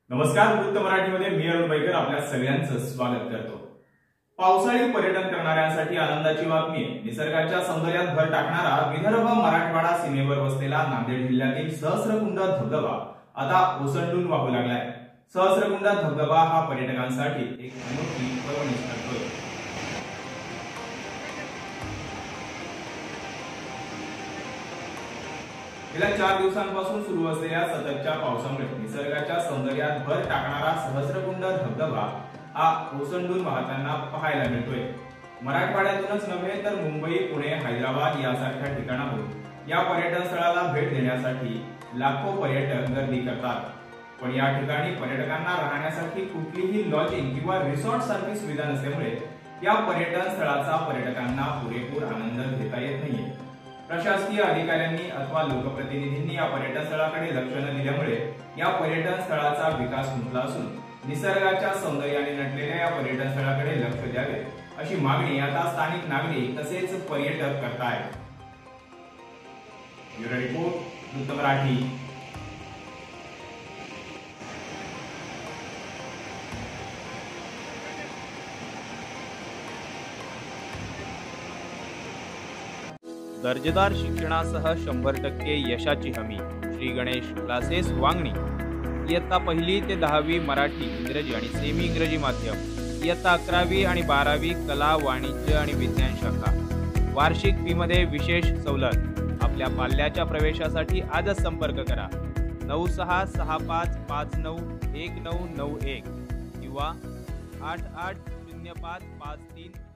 नमस्कार, वृत्त मराठीमध्ये मी अरुण बैकर आपल्या सगळ्यांचं स्वागत करतो। पावसाळी पर्यटन करणाऱ्यांसाठी आनंदाची बातमी आहे। निसर्गाच्या सौंदर्यात भर टाकणारा विदर्भ मराठवाडा सीमेवर वसलेला नांदेड जिल्ह्यातील सहस्रकुंड धबधबा आता ओसंडून वाहू लागलाय। सहस्रकुंड धबधबा हा पर्यटकांसाठी एक अनोखी पर्वणी ठरतोय। गेल्या 4 दिवसांपासून सुरू असलेल्या सततच्या पावसामुळे निसर्गाच्या सौंदर्यात भर टाकणारा सहस्रकुंड धबधबा हा ओसंडून वाहताना पाहायला मिळतोय। मराठवाड्यातूनच नव्हे तर मुंबई, पुणे, हैदराबाद यासारख्या ठिकाणाहून या पर्यटन स्थळाला भेट देण्यासाठी लाखो पर्यटक गर्दी करतात। पण या ठिकाणी पर्यटकांना राहण्यासाठी कुठलीही लॉजिंग किंवा रिसॉर्ट सारखी सुविधा नसल्यामुळे या पर्यटन स्थळाचा पर्यटकांना पुरेपूर आनंद घेता येत नाहीये। प्रशासकीय अधिकाऱ्यांनी अथवा लोकप्रतिनिधींनी या पर्यटन स्थळाकडे लक्ष न दिल्यामुळे या पर्यटन स्थळाचा विकास खुंटला असून निसर्गाच्या सौंदर्याने नटलेल्या या पर्यटन स्थळाकडे लक्ष द्यावे अशी मागणी आता स्थानिक नागरिक तसेच पर्यटक करतायत। ब्युरो रिपोर्ट, वृत्त मराठी। दर्जेदार शिक्षणासह 100% यशाची हमी श्री गणेश क्लासेस वांगणी। इयत्ता 1ली ते 10वी मराठी, इंग्रजी आणि सेमी इंग्रजी माध्यम, इयत्ता 11वी आणि 12वी कला, वाणिज्य आणि विज्ञान शाखा। वार्षिक फी मध्ये विशेष सवलत। आपल्या पाल्याच्या प्रवेशासाठी आजच संपर्क करा 9665591991 किंवा 880553